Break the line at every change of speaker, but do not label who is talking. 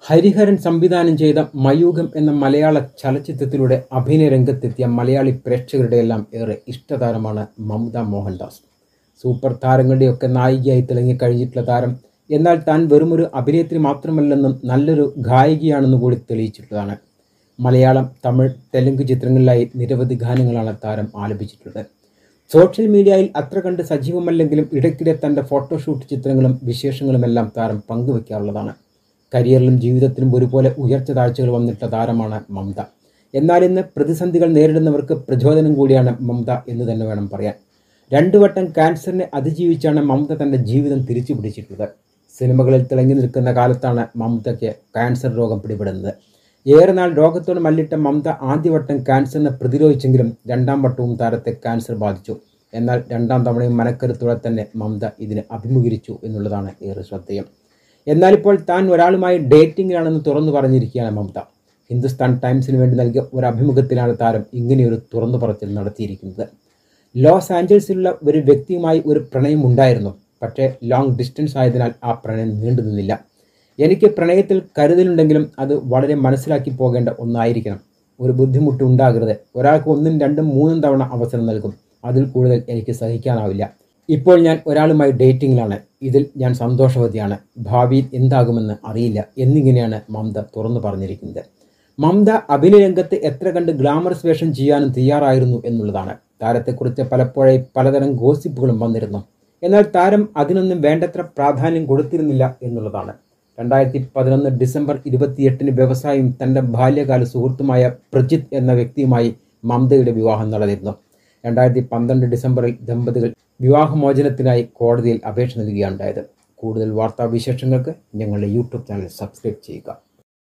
ഹരിഹരൻ സംവിധാനം ചെയ്ത മയൂഖം എന്ന മലയാള ചലച്ചിത്രത്തിലൂടെ അഭിനയ രംഗത്തെത്തിയ മലയാളി പ്രേക്ഷകരുടെയെല്ലാം ഏറെ ഇഷ്ടതാരമാണ് മമത മോഹൻദാസ്. സൂപ്പർ താരങ്ങളുടെയൊക്കെ നായികയായി തിളങ്ങിക്കഴിഞ്ഞിട്ടുള്ള താരം എന്നാൽ താൻ വെറുമൊരു അഭിനേത്രി മാത്രമല്ലെന്നും നല്ലൊരു ഗായികയാണെന്നും കൂടി തെളിയിച്ചിട്ടുള്ളതാണ്. മലയാളം, തമിഴ്, തെലുങ്ക് ചിത്രങ്ങളിലായി നിരവധി ഗാനങ്ങളാണ് താരം ആലപിച്ചിട്ടുള്ളത്. സോഷ്യൽ മീഡിയയിൽ അത്ര കണ്ട് സജീവമല്ലെങ്കിലും ഇടയ്ക്കിടെ തൻ്റെ ഫോട്ടോഷൂട്ട് ചിത്രങ്ങളും വിശേഷങ്ങളുമെല്ലാം താരം പങ്കുവയ്ക്കാറുള്ളതാണ്. കരിയറിലും ജീവിതത്തിലും ഒരുപോലെ ഉയർച്ച താഴ്ചകൾ വന്നിട്ടുള്ള താരമാണ് മമത. എന്നാൽ ഇന്ന് പ്രതിസന്ധികൾ നേരിടുന്നവർക്ക് പ്രചോദനം കൂടിയാണ് മമത എന്ന് തന്നെ വേണം പറയാൻ. 2 വട്ടം ക്യാൻസറിനെ അതിജീവിച്ചാണ് മമത തൻ്റെ ജീവിതം തിരിച്ചു പിടിച്ചിട്ടുള്ളത്. സിനിമകളിൽ തിളങ്ങി നിൽക്കുന്ന കാലത്താണ് മമതയ്ക്ക് ക്യാൻസർ രോഗം പിടിപെടുന്നത്. ഏറെ നാൾ രോഗത്തോട് മല്ലിട്ട മമത ആദ്യവട്ടം ക്യാൻസറിനെ പ്രതിരോധിച്ചെങ്കിലും 2ാം വട്ടവും താരത്തെ ക്യാൻസർ ബാധിച്ചു. എന്നാൽ 2ാം തവണയും മനക്കരുത്തോടെ തന്നെ മമത ഇതിനെ അഭിമുഖീകരിച്ചു എന്നുള്ളതാണ് ഏറെ ശ്രദ്ധേയം. എന്നാൽ ഇപ്പോൾ താൻ ഒരാളുമായി ഡേറ്റിംഗിലാണെന്ന് തുറന്നു പറഞ്ഞിരിക്കുകയാണ് മമത. ഹിന്ദുസ്ഥാൻ ടൈംസിന് വേണ്ടി നൽകിയ ഒരു അഭിമുഖത്തിലാണ് താരം ഇങ്ങനെയൊരു തുറന്നു പറച്ചിൽ നടത്തിയിരിക്കുന്നത്. ലോസ് ആഞ്ചൽസിലുള്ള ഒരു വ്യക്തിയുമായി ഒരു പ്രണയം ഉണ്ടായിരുന്നു. പക്ഷേ ലോങ് ഡിസ്റ്റൻസ് ആയതിനാൽ ആ പ്രണയം നീണ്ടു നിന്നില്ല. എനിക്ക് പ്രണയത്തിൽ കരുതലുണ്ടെങ്കിലും അത് വളരെ മനസ്സിലാക്കി പോകേണ്ട ഒന്നായിരിക്കണം. ഒരു ബുദ്ധിമുട്ട് ഉണ്ടാകരുത്. ഒരാൾക്ക് 1, 2, 3 തവണ അവസരം നൽകും. അതിൽ കൂടുതൽ എനിക്ക് സഹിക്കാനാവില്ല. ഇപ്പോൾ ഞാൻ ഒരാളുമായി ഡേറ്റിംഗിലാണ്. ഇതിൽ ഞാൻ സന്തോഷവതിയാണ്. ഭാവിയിൽ എന്താകുമെന്ന് അറിയില്ല എന്നിങ്ങനെയാണ് മമത തുറന്നു പറഞ്ഞിരിക്കുന്നത്. മമത അഭിനയ രംഗത്ത് എത്ര കണ്ട് ഗ്ലാമറസ് വേഷം ചെയ്യാനും തയ്യാറായിരുന്നു എന്നുള്ളതാണ്. താരത്തെക്കുറിച്ച് പലപ്പോഴായി പലതരം ഗോസിപ്പുകളും വന്നിരുന്നു. എന്നാൽ താരം അതിനൊന്നും വേണ്ടത്ര പ്രാധാന്യം കൊടുത്തിരുന്നില്ല എന്നുള്ളതാണ്. 2011 ഡിസംബർ 28 വ്യവസായിയും തൻ്റെ ബാല്യകാല സുഹൃത്തുമായ പ്രജിത്ത് എന്ന വ്യക്തിയുമായി മമതയുടെ വിവാഹം നടന്നിരുന്നു. 2012 ഡിസംബറിൽ ദമ്പതികൾ വിവാഹമോചനത്തിനായി കോടതിയിൽ അപേക്ഷ നൽകുകയുണ്ടായത്. കൂടുതൽ വാർത്താവിശേഷങ്ങൾക്ക് ഞങ്ങളുടെ യൂട്യൂബ് ചാനൽ സബ്സ്ക്രൈബ് ചെയ്യുക.